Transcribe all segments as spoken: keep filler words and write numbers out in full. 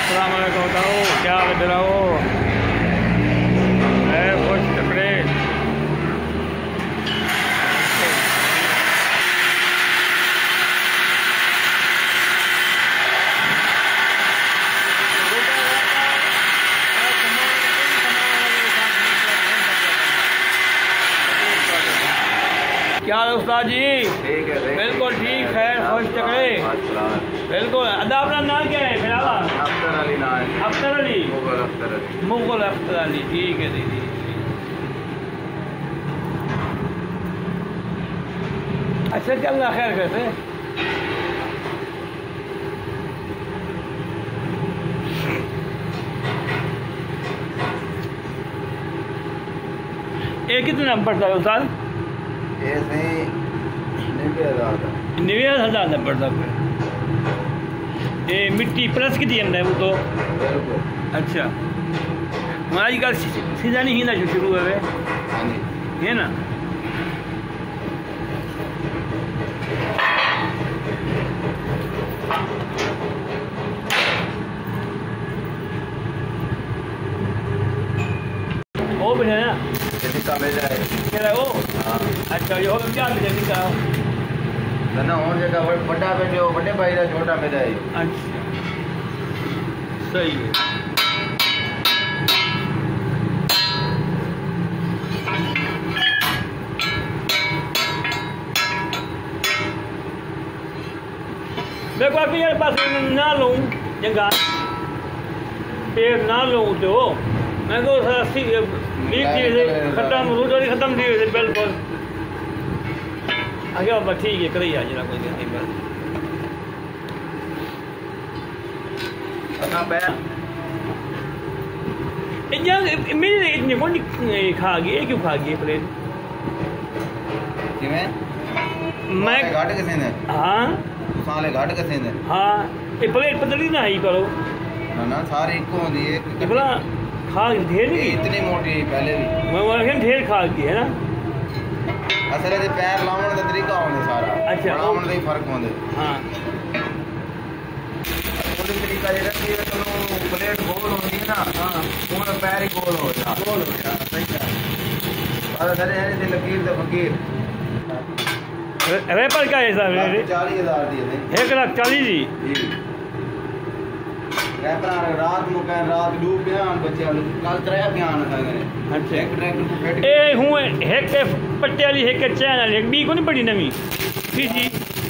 अस्सलाम वालेकुम। बताओ क्या हाल है? हो है खुश टकरे। क्या हाल है उस्ताद जी? ठीक है, बिल्कुल ठीक है, खुश टकरे। बिल्कुल। अदा अपना नाम क्या है? फिर अख्तर अली नाम है। अख्तर अली, मुगल अख्तर अली। मुगल अख्तर अली, ठीक है दीदी। अच्छा चल रहा खैर कैसे? ये कितना पड़ता है उस्ताद? ऐसे नब्बे हज़ार का। नब्बे हज़ार का पड़ता है। ये मिट्टी प्लस की दी है वो तो। बिल्कुल। अच्छा आजकल सीजन ही ना शुरू है हाँ जी, है ना। वो भी है ना टिक्का मिल जाए क्या वो? हाँ। अच्छा ये और क्या मिले टिक्का? ना हो जगह बड़ा पे जो बड़े भाई का छोटा में जाए। अच्छा सही है। मैं बाकी यार पास ना लूँ जगह पेड़ ना लूँ तो मैं को अस्सी बीस थी खत्म रोज वाली खत्म थी वैसे बिल्कुल आगे बाबा ठीक है करी आज ना कोई नहीं बस अपना पैर इतना मेरे इतने कौन खा गए क्यों खा गए प्लेट किमें मैं घाट के सेंदे हाँ साले घाट के सेंदे हाँ ये प्लेट पतली ना ही करो ना ना सारी इको होती है ये बोला खा ढेर ये नहीं इतनी मोटी है पहले भी। मैं बोला ढेर खा गई है ना। असल है पैर लावन का तरीका होंगे सारा। अच्छा। लावन का ही फर्क होंगे। हाँ पूरी तरीका ये रखी है तो प्लेट गोल होती है ना। हाँ पूरा पैर ही गोल हो जा गोल हो गया सही है। अरे सर है नहीं लकीर तो फकीर। रेपर क्या है साहब? चालीस हजार दिए थे। एक लाख चालीस जी जी रैपर रात मुकैन रात डू बयान बच्चे कल त्रै बयान था गए। अच्छा एक ट्रैक्टर को फेट ए हूँ एक पट्टे वाली एक चैन वाली एक बी को नहीं पड़ी नवी जी जी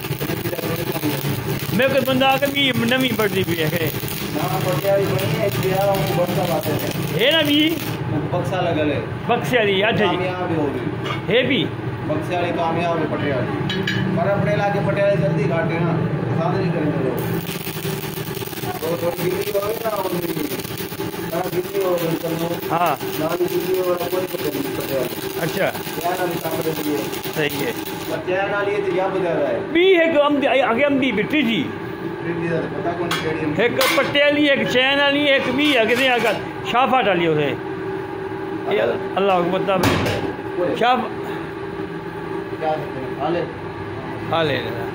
मैं कोई बंदा आकर भी नवी पड़ती भी है ना पटिया भी बनी है दिया वो बक्सा बातें है है ना भी बक्सा लगल है बक्से वाली अच्छा जी कामयाब हो गई है भी बक्से वाली कामयाब है पटिया वाली पर अपने इलाके पटिया जल्दी घाटे ना साथ नहीं करेंगे लोग तो तो दिल्ली हो ना उनकी ना दिल्ली हो चलो हाँ ना दिल्ली हो कोई पटिया पटिया अच्छा क्या ना काम करते हैं सही है पटिया ना लिए तो क्या बजा रहा है बी है हम आगे हम दी बिट्टी जी पता कौन स्टेडियम एक पट्टे वाली एक चैन वाली एक बी है कितने आकर शाफाट वाली उसे अल्लाह को बता शाफ क्या हाले हाले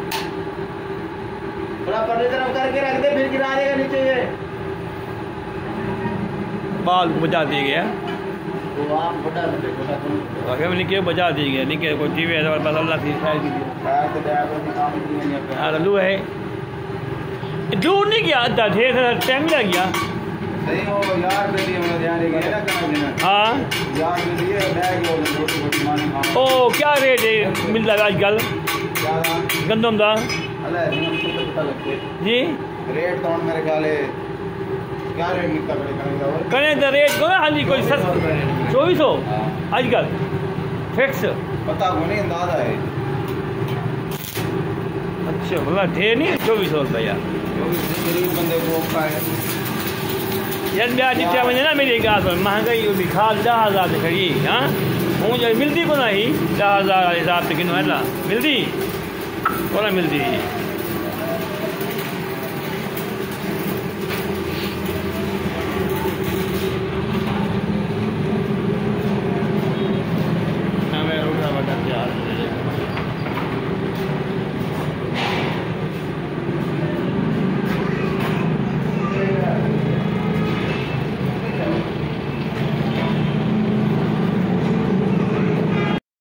थोड़ा पर्दे तरफ करके रख दे फिर गिरा देगा नीचे ये बाल बजा दिए गया वो आप बता दे बता कौन आगे में निके बजा दिए गया निके कोई टीवी है तो बस अल्लाह की खैर कीजिए पैर तो बैग में काम नहीं है यहाँ हाँ लू है दूर नहीं गया अद्धा ढेर सारा टाइम लग गया सही हो यार पे लिए मैं ध्यान रखिए ना कहाँ देना हाँ यार पे लिए बैग हो रोटी रोटी माने खाओ ओ क्या रेट है मिल रहा है आजकल क्या था गंदम का अल्लाह रिमोट से पता लगते जी रेट तो मेरे ख्याल है क्या रेट निकल पड़ेगा और करें तो रेट को हाँ जी कोई सस्ता चौबीस सौ आजकल फिक्स पता को नहीं अंदाजा है अच्छा बोला ढेर नहीं चौबीस सौ रुपया जो भी गरीब बंदे को का है यार ब्याज जितना वञे ना मेरी ॻाल्हि पर महांगाई भी खाद ॾह हज़ार ते खड़ी हाँ हूँ जो मिलती कोन आई ॾह हज़ार वाले हिसाब से किनो है ना मिलती कोन मिलती